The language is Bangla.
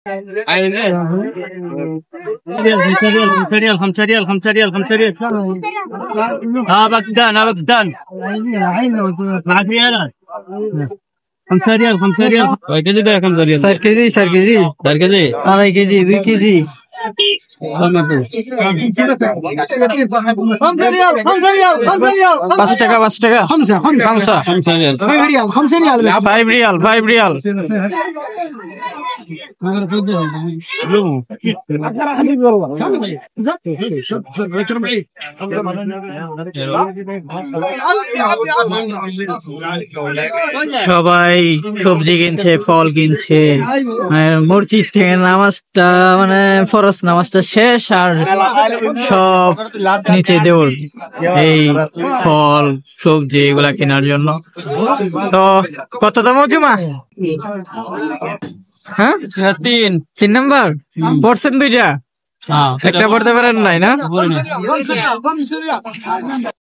خمسة ريال ها بكدان مع ريالات 5 ريال কয় কেজি দেয় 5 ريال 4 কেজি 4 কেজি 4 কেজি আড়াই কেজি 2 কেজি 5 টাকা 5 টাকা 5 রিয়াল 5 রিয়াল সবাই সবজি কিনছে, ফল কিনছে। মসজিদ থেকে নামাজটা মানে ফরজ নামাজটা শেষ, আর সব নিচে দেউল এই ফল সবজি এগুলা কেনার জন্য। তো কত দাম জমা? হ্যাঁ 3 নাম্বার পড়ছেন 2টা, একটা পড়তে পারেন নাই না?